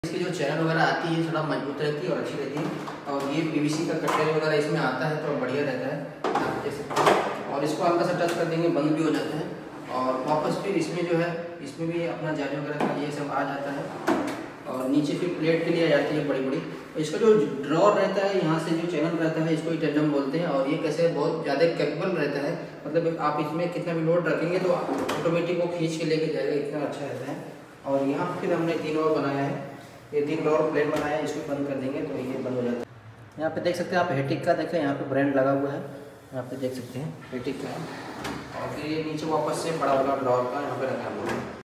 इसकी जो चैन वगैरह आती है थोड़ा मजबूत रहती है और अच्छी रहती है। और ये पीवीसी का कटर वगैरह इसमें आता है तो बढ़िया रहता है, आप देख सकते हैं। और इसको हल्का सा टच कर देंगे बंद भी हो जाता है। और वापस फिर इसमें जो है इसमें भी अपना जाली वगैरह का ये सब आ जाता है। और नीचे फिर प्लेट के लिए आ जाती है बड़ी बड़ी। इसका जो ड्रॉर रहता है यहाँ से जो चैनल रहता है इसको टेंडम बोलते हैं। और ये कैसे बहुत ज़्यादा कैपेबल रहता है, मतलब आप इसमें कितना भी लोड रखेंगे तो ऑटोमेटिक वो खींच के लेके जाएगा, इतना अच्छा रहता है। और यहाँ फिर हमने 3 और बनाया है, ये 3 और प्लेट बनाया है, इसको बंद कर देंगे तो ये बंद हो जाता है। यहाँ पे देख सकते हैं आप हेटिक का, देखें यहाँ पे ब्रांड लगा हुआ है, यहाँ पे देख सकते हैं हेटिक का है। और फिर ये नीचे वापस से बड़ा वाला ड्रॉर का यहाँ पे रखा हुआ है।